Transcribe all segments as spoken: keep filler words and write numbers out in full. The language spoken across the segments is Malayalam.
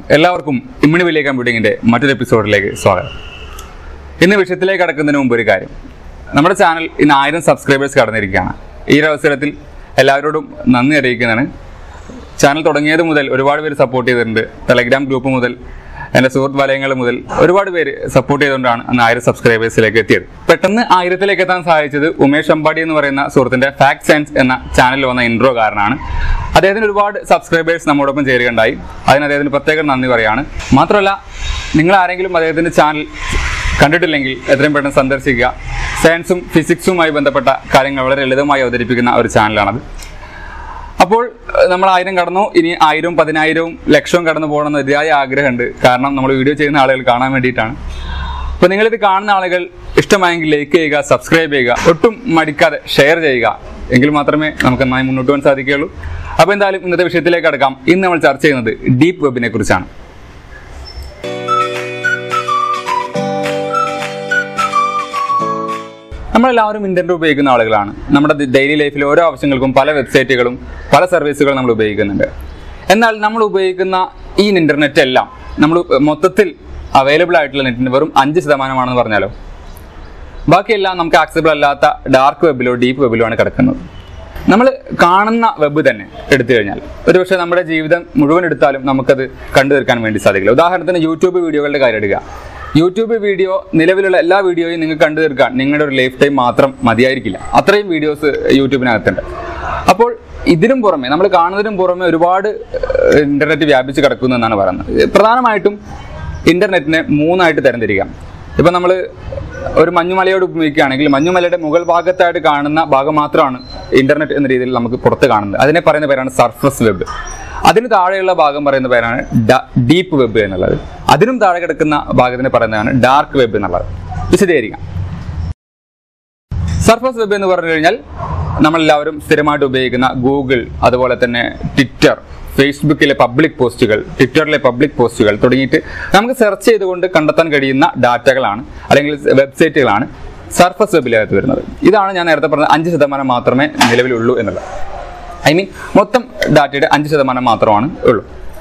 എല്ലാവർക്കും ഇമ്മിണി വലിയ കമ്പ്യൂട്ടിങ്ങിന്റെ മറ്റൊരു എപ്പിസോഡിലേക്ക് സ്വാഗതം. ഇന്ന് വിഷയത്തിലേക്ക് കടക്കുന്നതിന് മുമ്പ് ഒരു കാര്യം, നമ്മുടെ ചാനൽ ഇന്ന് ആയിരം സബ്സ്ക്രൈബേഴ്സ് കടന്നിരിക്കുകയാണ്. ഈ ഒരു അവസരത്തിൽ എല്ലാവരോടും നന്ദി അറിയിക്കുന്നതാണ്. ചാനൽ തുടങ്ങിയത് മുതൽ ഒരുപാട് പേര് സപ്പോർട്ട് ചെയ്തിട്ടുണ്ട്. ടെലഗ്രാം ഗ്രൂപ്പ് മുതൽ എൻ്റെ സുഹൃത്ത് വലയങ്ങൾ മുതൽ ഒരുപാട് പേര് സപ്പോർട്ട് ചെയ്തുകൊണ്ടാണ് അന്ന് ആയിരം സബ്സ്ക്രൈബേഴ്സിലേക്ക് എത്തിയത്. പെട്ടെന്ന് ആയിരത്തിലേക്ക് എത്താൻ സഹായിച്ചത് ഉമേഷ് അമ്പാടി എന്ന് പറയുന്ന സുഹൃത്തിന്റെ ഫാക്ട് സയൻസ് എന്ന ചാനലിൽ വന്ന ഇൻട്രോ കാരണമാണ്. അദ്ദേഹത്തിന് ഒരുപാട് സബ്സ്ക്രൈബേഴ്സ് നമ്മോടൊപ്പം ചേരുകയുണ്ടായി. അതിന് അദ്ദേഹത്തിന് പ്രത്യേകം നന്ദി പറയാണ്. മാത്രമല്ല, നിങ്ങൾ ആരെങ്കിലും അദ്ദേഹത്തിന്റെ ചാനൽ കണ്ടിട്ടില്ലെങ്കിൽ എത്രയും പെട്ടെന്ന് സന്ദർശിക്കുക. സയൻസും ഫിസിക്സുമായി ബന്ധപ്പെട്ട കാര്യങ്ങൾ വളരെ ലളിതമായി അവതരിപ്പിക്കുന്ന ഒരു ചാനലാണത്. അപ്പോൾ നമ്മൾ ആയിരം കടന്നു, ഇനി ആയിരവും പതിനായിരവും ലക്ഷവും കടന്നു പോകണമെന്ന് അതിയായ ആഗ്രഹമുണ്ട്. കാരണം നമ്മൾ വീഡിയോ ചെയ്യുന്ന ആളുകൾ കാണാൻ വേണ്ടിയിട്ടാണ്. അപ്പോൾ നിങ്ങളിത് കാണുന്ന ആളുകൾ ഇഷ്ടമായെങ്കിൽ ലൈക്ക് ചെയ്യുക, സബ്സ്ക്രൈബ് ചെയ്യുക, ഒട്ടും മടിക്കാതെ ഷെയർ ചെയ്യുക. എങ്കിൽ മാത്രമേ നമുക്ക് നന്നായി മുന്നോട്ട് പോകാൻ സാധിക്കുകയുള്ളൂ. അപ്പോൾ എന്തായാലും ഇന്നത്തെ വിഷയത്തിലേക്ക് കടക്കാം. ഇന്ന് നമ്മൾ ചർച്ച ചെയ്യുന്നത് ഡീപ്പ് വെബിനെ കുറിച്ചാണ്. നമ്മളെല്ലാവരും ഇന്റർനെറ്റ് ഉപയോഗിക്കുന്ന ആളുകളാണ്. നമ്മുടെ ഡെയിലി ലൈഫിൽ ഓരോ ആവശ്യങ്ങൾക്കും പല വെബ്സൈറ്റുകളും പല സർവീസുകളും നമ്മൾ ഉപയോഗിക്കുന്നുണ്ട്. എന്നാൽ നമ്മൾ ഉപയോഗിക്കുന്ന ഈ ഇന്റർനെറ്റ് എല്ലാം നമ്മൾ മൊത്തത്തിൽ അവൈലബിൾ ആയിട്ടുള്ള നെറ്റിന് വെറും അഞ്ച് ശതമാനമാണെന്ന് പറഞ്ഞാലോ. ബാക്കിയെല്ലാം നമുക്ക് ആക്സസിബിൾ അല്ലാത്ത ഡാർക്ക് വെബിലോ ഡീപ്പ് വെബിലോ ആണ് കിടക്കുന്നത്. നമ്മൾ കാണുന്ന വെബ് തന്നെ എടുത്തു കഴിഞ്ഞാൽ ഒരുപക്ഷെ നമ്മുടെ ജീവിതം മുഴുവൻ എടുത്താലും നമുക്കത് കണ്ടു തീർക്കാൻ വേണ്ടി സാധിക്കില്ല. ഉദാഹരണത്തിന് യൂട്യൂബ് വീഡിയോകളുടെ കാര്യം എടുക്കുക. യൂട്യൂബ് വീഡിയോ നിലവിലുള്ള എല്ലാ വീഡിയോയും നിങ്ങൾക്ക് കണ്ടു തീർക്കാൻ നിങ്ങളുടെ ഒരു ലൈഫ് ടൈം മാത്രം മതിയായിരിക്കില്ല. അത്രയും വീഡിയോസ് യൂട്യൂബിനകത്തുണ്ട്. അപ്പോൾ ഇതിനും പുറമെ നമ്മൾ കാണുന്നതിനും പുറമെ ഒരുപാട് ഇന്റർനെറ്റ് വ്യാപിച്ച് കിടക്കുന്നു എന്നാണ് പറയുന്നത്. പ്രധാനമായിട്ടും ഇന്റർനെറ്റിനെ മൂന്നായിട്ട് തരംതിരിക്കാം. ഇപ്പം നമ്മൾ ഒരു മഞ്ഞുമലയോട് ഉപയോഗിക്കുകയാണെങ്കിൽ മഞ്ഞുമലയുടെ മുകൾ ഭാഗത്തായിട്ട് കാണുന്ന ഭാഗം മാത്രമാണ് ഇന്റർനെറ്റ് എന്ന രീതിയിൽ നമുക്ക് പുറത്ത് കാണുന്നത്. അതിനെ പറയുന്ന പേരാണ് സർഫസ് വെബ്. അതിന് താഴെയുള്ള ഭാഗം പറയുന്ന പേരാണ് ഡീപ്പ് വെബ് എന്നുള്ളത്. അതിനും താഴെ കിടക്കുന്ന ഭാഗത്തിന് പറയുന്നതാണ് ഡാർക്ക് വെബ് എന്നുള്ളത്. വിശദീകരിക്കാം. സർഫസ് വെബ് എന്ന് പറഞ്ഞു കഴിഞ്ഞാൽ നമ്മളെല്ലാവരും സ്ഥിരമായിട്ട് ഉപയോഗിക്കുന്ന ഗൂഗിൾ, അതുപോലെ തന്നെ ട്വിറ്റർ, ഫേസ്ബുക്കിലെ പബ്ലിക് പോസ്റ്റുകൾ, ട്വിറ്ററിലെ പബ്ലിക് പോസ്റ്റുകൾ തുടങ്ങിയിട്ട് നമുക്ക് സെർച്ച് ചെയ്തുകൊണ്ട് കണ്ടെത്താൻ കഴിയുന്ന ഡാറ്റകളാണ് അല്ലെങ്കിൽ വെബ്സൈറ്റുകളാണ് സർഫസ് വെബിനകത്ത് വരുന്നത്. ഇതാണ് ഞാൻ നേരത്തെ പറഞ്ഞത് അഞ്ച് ശതമാനം മാത്രമേ നിലവിലുള്ളൂ എന്നുള്ളത്. ഐ മീൻ മൊത്തം ഡാറ്റയുടെ അഞ്ച് ശതമാനം മാത്രമാണ് ഉള്ളൂ.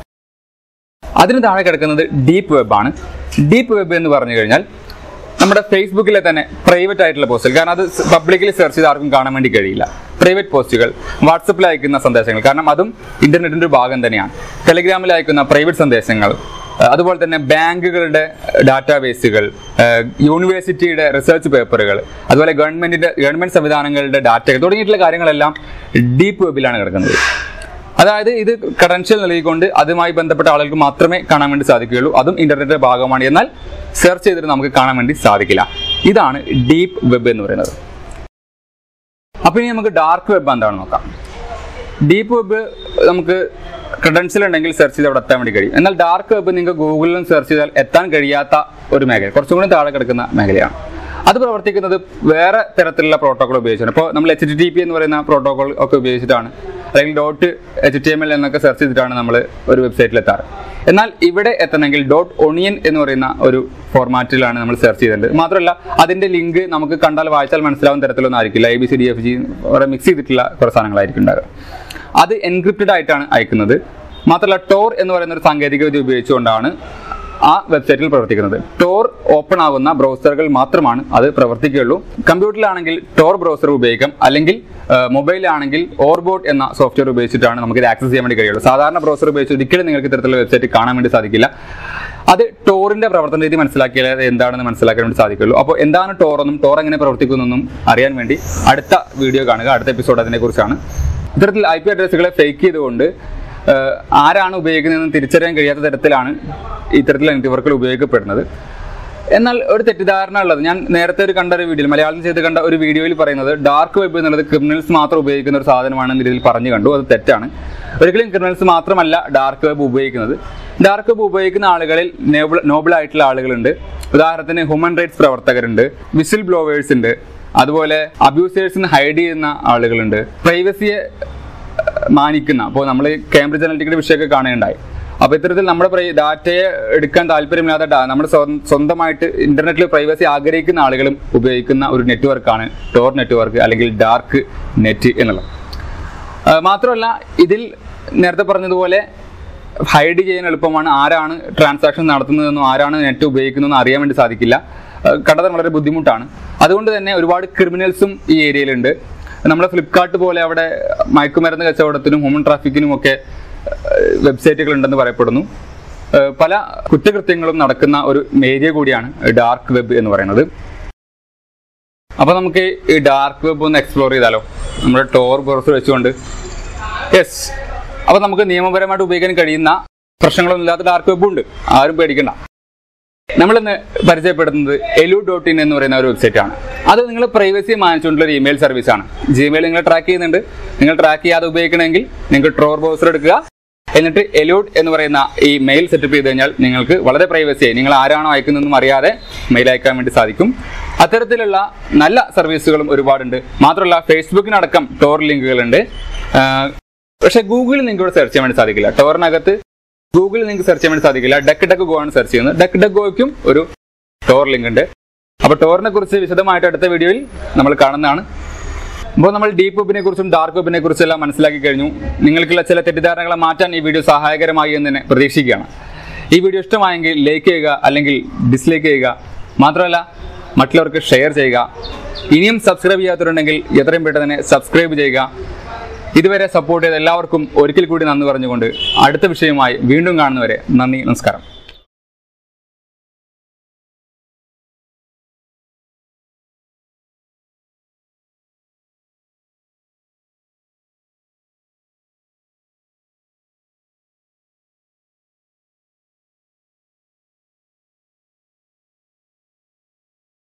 അതിന് താഴെ കിടക്കുന്നത് ഡീപ്പ് വെബാണ്. ഡീപ്പ് വെബ് എന്ന് പറഞ്ഞു കഴിഞ്ഞാൽ നമ്മുടെ ഫേസ്ബുക്കിലെ തന്നെ പ്രൈവറ്റ് ആയിട്ടുള്ള പോസ്റ്റുകൾ, കാരണം അത് പബ്ലിക്കലി സെർച്ച് ചെയ്ത് ആർക്കും കാണാൻ വേണ്ടി കഴിയില്ല. പ്രൈവറ്റ് പോസ്റ്റുകൾ, വാട്സപ്പിൽ അയക്കുന്ന സന്ദേശങ്ങൾ, കാരണം അതും ഇന്റർനെറ്റിന്റെ ഒരു ഭാഗം തന്നെയാണ്. ടെലിഗ്രാമിൽ അയക്കുന്ന പ്രൈവറ്റ് സന്ദേശങ്ങൾ, അതുപോലെ തന്നെ ബാങ്കുകളുടെ ഡാറ്റാബേസുകൾ, യൂണിവേഴ്സിറ്റിയുടെ റിസർച്ച് പേപ്പറുകൾ, അതുപോലെ ഗവൺമെന്റിന്റെ ഗവൺമെന്റ് സംവിധാനങ്ങളുടെ ഡാറ്റകൾ തുടങ്ങിയിട്ടുള്ള കാര്യങ്ങളെല്ലാം ഡീപ്പ് വെബിലാണ് കിടക്കുന്നത്. അതായത് ഇത് ക്രെഡൻഷ്യൽ നൽകിക്കൊണ്ട് അതുമായി ബന്ധപ്പെട്ട ആളുകൾക്ക് മാത്രമേ കാണാൻ വേണ്ടി സാധിക്കുകയുള്ളൂ. അതും ഇന്റർനെറ്റിന്റെ ഭാഗമാണ്. എന്നാൽ സെർച്ച് ചെയ്തിട്ട് നമുക്ക് കാണാൻ വേണ്ടി സാധിക്കില്ല. ഇതാണ് ഡീപ്പ് വെബ് എന്ന് പറയുന്നത്. അപ്പൊ ഇനി നമുക്ക് ഡാർക്ക് വെബ് എന്താണെന്ന് നോക്കാം. ഡീപ്പ് വെബ് നമുക്ക് ക്രെഡൻഷ്യൽ ഉണ്ടെങ്കിൽ സെർച്ച് ചെയ്ത് അവിടെ എത്താൻ വേണ്ടി കഴിയും. എന്നാൽ ഡാർക്ക് വെബ് നിങ്ങൾക്ക് ഗൂഗിളിലും സെർച്ച് ചെയ്താൽ എത്താൻ കഴിയാത്ത ഒരു മേഖല, കുറച്ചും കൂടി താഴെ കിടക്കുന്ന മേഖലയാണ്. അത് പ്രവർത്തിക്കുന്നത് വേറെ തരത്തിലുള്ള പ്രോട്ടോകോൾ ഉപയോഗിച്ചാണ്. ഇപ്പോൾ നമ്മൾ എച്ച് ടി ടി പി എന്ന് പറയുന്ന പ്രോട്ടോകോൾ ഒക്കെ ഉപയോഗിച്ചിട്ടാണ്, അല്ലെങ്കിൽ dot H T M L എന്നൊക്കെ സെർച്ച് ചെയ്തിട്ടാണ് നമ്മൾ ഒരു വെബ്സൈറ്റിൽ എത്താറ്. എന്നാൽ ഇവിടെ എത്തണമെങ്കിൽ ഡോട്ട് ഒണിയൻ എന്ന് പറയുന്ന ഒരു ഫോർമാറ്റിലാണ് നമ്മൾ സെർച്ച് ചെയ്തത്. മാത്രമല്ല അതിന്റെ ലിങ്ക് നമുക്ക് കണ്ടാൽ വായിച്ചാൽ മനസ്സിലാവുന്ന തരത്തിലൊന്നും ആയിരിക്കില്ല. A B C D F G കുറെ മിക്സ് ചെയ്തിട്ടുള്ള കുറേ സാധനങ്ങളായിരിക്കും ഉണ്ടാകുക. അത് എൻക്രിപ്റ്റഡ് ആയിട്ടാണ് അയക്കുന്നത്. മാത്രമല്ല ടോർ എന്ന് പറയുന്ന ഒരു സാങ്കേതികവിദ്യ ഉപയോഗിച്ചുകൊണ്ടാണ് ആ വെബ്സൈറ്റിൽ പ്രവർത്തിക്കുന്നത്. ടോർ ഓപ്പൺ ആവുന്ന ബ്രൗസറുകൾ മാത്രമാണ് അത് പ്രവർത്തിക്കുകയുള്ളൂ. കമ്പ്യൂട്ടറിലാണെങ്കിൽ ടോർ ബ്രൗസർ ഉപയോഗിക്കാം, അല്ലെങ്കിൽ മൊബൈലാണെങ്കിൽ ഓർബോട്ട് എന്ന സോഫ്റ്റ്വെയർ ഉപയോഗിച്ചിട്ടാണ് നമുക്ക് ഇത് ആക്സസ് ചെയ്യാൻ വേണ്ടി കഴിയുള്ളൂ. സാധാരണ ബ്രൗസർ ഉപയോഗിച്ച് ഒരിക്കലും നിങ്ങൾക്ക് ഇത്തരത്തിലുള്ള വെബ്സൈറ്റ് കാണാൻ വേണ്ടി സാധിക്കില്ല. അത് ടോറിന്റെ പ്രവർത്തന രീതി മനസ്സിലാക്കിയാൽ എന്താണെന്ന് മനസ്സിലാക്കാൻ വേണ്ടി സാധിക്കുള്ളൂ. അപ്പോൾ എന്താണ് ടോർ എന്നും ടോർ എങ്ങനെ പ്രവർത്തിക്കുന്നതെന്നും അറിയാൻ വേണ്ടി അടുത്ത വീഡിയോ കാണുക. അടുത്ത എപ്പിസോഡ് അതിനെ കുറിച്ചാണ്. ഇത്തരത്തിൽ ഐ പി അഡ്രസ്സുകളെ ഫേക്ക് ചെയ്തുകൊണ്ട് ആരാണ് ഉപയോഗിക്കുന്നതെന്ന് തിരിച്ചറിയാൻ കഴിയാത്ത തരത്തിലാണ് ഇത്തരത്തിലുള്ള നെറ്റ്വർക്കുകൾ ഉപയോഗിക്കപ്പെടുന്നത്. എന്നാൽ ഒരു തെറ്റിദ്ധാരണ ഉള്ളത്, ഞാൻ നേരത്തെ ഒരു കണ്ട ഒരു വീഡിയോയിൽ, മലയാളത്തിൽ ചെയ്ത് കണ്ട ഒരു വീഡിയോയിൽ പറയുന്നത് ഡാർക്ക് വെബ് എന്നുള്ളത് ക്രിമിനൽസ് മാത്രം ഉപയോഗിക്കുന്ന ഒരു സാധനമാണെന്ന രീതിയിൽ പറഞ്ഞു കണ്ടു. അത് തെറ്റാണ്. ഒരിക്കലും ക്രിമിനൽസ് മാത്രമല്ല ഡാർക്ക് വെബ് ഉപയോഗിക്കുന്നത്. ഡാർക്ക് വെബ് ഉപയോഗിക്കുന്ന ആളുകളിൽ നോബിൾ നോബിൾ ആയിട്ടുള്ള ആളുകളുണ്ട്. ഉദാഹരണത്തിന് ഹ്യൂമൻ റൈറ്റ്സ് പ്രവർത്തകരുണ്ട്, വിസിൽ ബ്ലോവേഴ്സ് ഉണ്ട്, അതുപോലെ അബ്യൂസേഴ്സിന് ഹൈഡ് ചെയ്യുന്ന ആളുകളുണ്ട്, പ്രൈവസിയെ മാനിക്കുന്ന, അപ്പോൾ നമ്മൾ കേംബ്രിഡ്ജ് അനലിറ്റിക്കയുടെ വിഷയമൊക്കെ കാണുകയുണ്ടായി. അപ്പോൾ ഇത്തരത്തിൽ നമ്മുടെ ഡാറ്റയെ എടുക്കാൻ താല്പര്യമില്ലാത്ത നമ്മുടെ സ്വന്തമായിട്ട് ഇന്റർനെറ്റിൽ പ്രൈവസി ആഗ്രഹിക്കുന്ന ആളുകളും ഉപയോഗിക്കുന്ന ഒരു നെറ്റ്വർക്കാണ് ടോർ നെറ്റ്വർക്ക് അല്ലെങ്കിൽ ഡാർക്ക് നെറ്റ് എന്നുള്ളത്. മാത്രമല്ല ഇതിൽ നേരത്തെ പറഞ്ഞതുപോലെ ഹൈഡ് ചെയ്യാൻ എളുപ്പമാണ്. ആരാണ് ട്രാൻസാക്ഷൻ നടത്തുന്നതെന്നോ ആരാണ് നെറ്റ് ഉപയോഗിക്കുന്നതെന്നോ അറിയാൻ വേണ്ടി സാധിക്കില്ല. കണ്ടെത്താൻ വളരെ ബുദ്ധിമുട്ടാണ്. അതുകൊണ്ട് തന്നെ ഒരുപാട് ക്രിമിനൽസും ഈ ഏരിയയിലുണ്ട്. നമ്മുടെ ഫ്ലിപ്കാർട്ട് പോലെ അവിടെ മയക്കുമരുന്ന് കച്ചവടത്തിനും ഹ്യൂമൻ ട്രാഫിക്കിനും ഒക്കെ വെബ്സൈറ്റുകൾ ഉണ്ടെന്ന് പറയപ്പെടുന്നു. പല കുറ്റകൃത്യങ്ങളും നടക്കുന്ന ഒരു ഏരിയ കൂടിയാണ് ഡാർക്ക് വെബ് എന്ന് പറയുന്നത്. അപ്പൊ നമുക്ക് ഈ ഡാർക്ക് വെബ് ഒന്ന് എക്സ്പ്ലോർ ചെയ്താലോ, നമ്മുടെ ടോർ ബ്രൗസർ വെച്ചുകൊണ്ട്. യെസ്, അപ്പൊ നമുക്ക് നിയമപരമായിട്ട് ഉപയോഗിക്കാൻ കഴിയുന്ന പ്രശ്നങ്ങളൊന്നും ഇല്ലാത്ത ഡാർക്ക് വെബും ഉണ്ട്, ആരും പേടിക്കണ്ട. നമ്മളിന്ന് പരിചയപ്പെടുത്തുന്നത് എലു ഡോട്ട് ഇൻ എന്ന് പറയുന്ന ഒരു വെബ്സൈറ്റ് ആണ്. അത് നിങ്ങൾ പ്രൈവസി മാനിച്ചുകൊണ്ടുള്ള ഒരു ഇമെയിൽ സർവീസ് ആണ്. ജിമെയിൽ നിങ്ങൾ ട്രാക്ക് ചെയ്യുന്നുണ്ട്. നിങ്ങൾ ട്രാക്ക് ചെയ്യാതെ ഉപയോഗിക്കണമെങ്കിൽ നിങ്ങൾക്ക് ടോർ ബ്രൗസർ എടുക്കുക, എന്നിട്ട് എലൂഡ് എന്ന് പറയുന്ന ഈ മെയിൽ സെറ്റപ്പ് ചെയ്ത് കഴിഞ്ഞാൽ നിങ്ങൾക്ക് വളരെ പ്രൈവസിയായി നിങ്ങൾ ആരാണോ അയക്കുന്നതെന്നും അറിയാതെ മെയിൽ അയക്കാൻ വേണ്ടി സാധിക്കും. അത്തരത്തിലുള്ള നല്ല സർവീസുകളും ഒരുപാടുണ്ട്. മാത്രമല്ല ഫേസ്ബുക്കിനടക്കം ടോർ ലിങ്കുകളുണ്ട്. പക്ഷെ ഗൂഗിളിൽ നിങ്ങൾക്ക് ഇവിടെ സെർച്ച് ചെയ്യാൻ വേണ്ടി സാധിക്കില്ല. ടോറിനകത്ത് ഗൂഗിളിൽ നിങ്ങൾക്ക് സെർച്ച് ചെയ്യാൻ വേണ്ടി സാധിക്കില്ല. ഡക്ക് ഡക്ക് ഗോ ആണ് സെർച്ച് ചെയ്യുന്നത്. ഡക്ക് ഡക്ക് ഗോയ്ക്കും ഒരു ടോർ ലിങ്ക് ഉണ്ട്. അപ്പൊ ടോറിനെ കുറിച്ച് വിശദമായിട്ട് അടുത്ത വീഡിയോയിൽ നമ്മൾ കാണുന്നതാണ്. അപ്പോൾ നമ്മൾ ഡീപ്പ് വെബിനെ കുറിച്ചും ഡാർക്ക് വെബിനെ കുറിച്ചും എല്ലാം മനസ്സിലാക്കി കഴിഞ്ഞു. നിങ്ങൾക്കുള്ള ചില തെറ്റിദ്ധാരണകളെ മാറ്റാൻ ഈ വീഡിയോ സഹായകരമായി എന്ന് തന്നെ പ്രതീക്ഷിക്കുകയാണ്. ഈ വീഡിയോ ഇഷ്ടമായെങ്കിൽ ലൈക്ക് ചെയ്യുക, അല്ലെങ്കിൽ ഡിസ്ലൈക്ക് ചെയ്യുക. മാത്രമല്ല മറ്റുള്ളവർക്ക് ഷെയർ ചെയ്യുക. ഇനിയും സബ്സ്ക്രൈബ് ചെയ്യാത്തവരുണ്ടെങ്കിൽ എത്രയും പെട്ടെന്ന് തന്നെ സബ്സ്ക്രൈബ് ചെയ്യുക. ഇതുവരെ സപ്പോർട്ട് ചെയ്ത എല്ലാവർക്കും ഒരിക്കൽ കൂടി നന്ദി പറഞ്ഞുകൊണ്ട് അടുത്ത വിഷയവുമായി വീണ്ടും കാണുന്നവരെ നന്ദി, നമസ്കാരം.